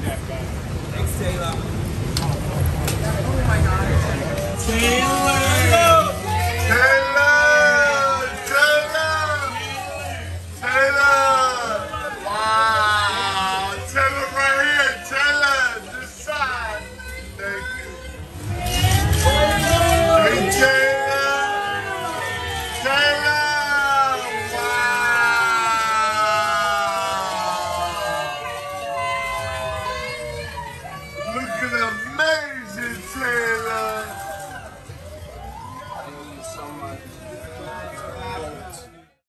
Thanks, Taylor. Oh my God. Taylor! Wow! Taylor right here, Taylor, this side. Thank you. Hey, Taylor! Taylor! Wow! Looking amazing, Taylor! Thank you so much.